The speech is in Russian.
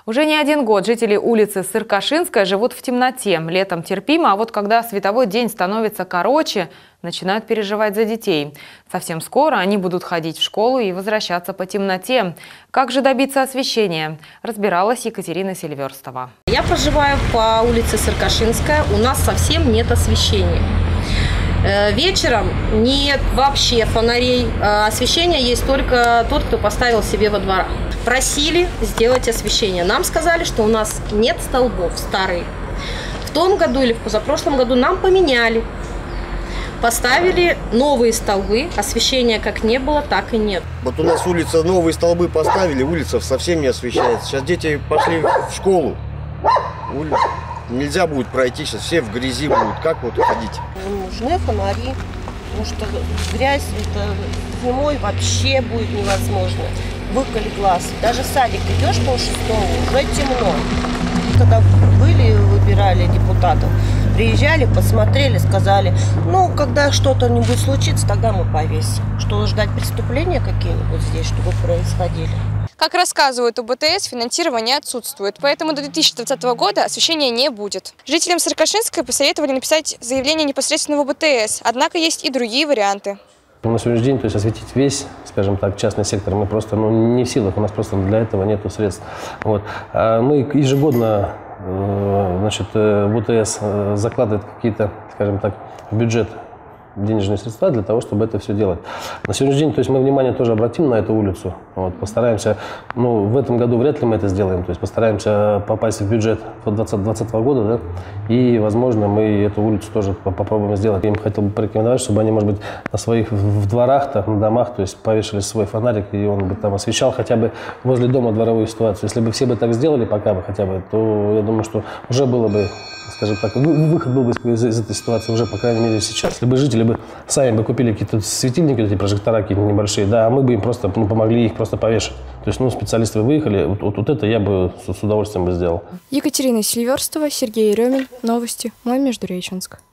Уже не один год жители улицы Сыркашинская живут в темноте. Летом терпимо, а вот когда световой день становится короче, начинают переживать за детей. Совсем скоро они будут ходить в школу и возвращаться по темноте. Как же добиться освещения? Разбиралась Екатерина Сильверстова. Я проживаю по улице Сыркашинская. У нас совсем нет освещения. Вечером нет вообще фонарей. Освещение есть только тот, кто поставил себе во дворах. Просили сделать освещение. Нам сказали, что у нас нет столбов старые. В том году или в позапрошлом году нам поменяли. Поставили новые столбы. Освещения как не было, так и нет. Вот у нас улица, новые столбы поставили, улица совсем не освещается. Сейчас дети пошли в школу. Нельзя будет пройти, сейчас все в грязи будут. Как вот ходить? Нужны фонари, потому что грязь это зимой вообще будет невозможно. Выколи глаз. Даже в садик идешь полшестого, уже темно. Когда выбирали депутатов, приезжали, посмотрели, сказали, ну, когда что-то-нибудь случится, тогда мы повесим. Что ждать преступления какие-нибудь здесь, чтобы происходили? Как рассказывают у БТС, финансирование отсутствует, поэтому до 2020 года освещения не будет. Жителям Сыркашинской посоветовали написать заявление непосредственно в БТС, однако есть и другие варианты. На сегодняшний день, то есть осветить весь, скажем так, частный сектор мы просто не в силах, у нас просто для этого нет средств. Вот. Мы ежегодно, значит, БТС закладывает какие-то, скажем так, в бюджет денежные средства для того, чтобы это все делать. На сегодняшний день, то есть мы внимание тоже обратим на эту улицу, вот, постараемся, ну, в этом году вряд ли мы это сделаем, то есть постараемся попасть в бюджет 2020 года, да, и, возможно, мы эту улицу тоже попробуем сделать. Я им хотел бы порекомендовать, чтобы они, может быть, на своих в дворах, на домах, то есть повешали свой фонарик, и он бы там освещал хотя бы возле дома дворовую ситуацию. Если бы все бы так сделали пока бы хотя бы, то я думаю, что уже было бы, скажем так, выход был бы из этой ситуации уже, по крайней мере, сейчас. Если бы жители бы сами бы купили какие-то светильники, эти прожектора какие-то небольшие, да, а мы бы им просто помогли их просто повешать. То есть, ну, специалисты выехали, вот это я бы с удовольствием бы сделал. Екатерина Сильверстова, Сергей Еремин. Новости. Мой Междуреченск.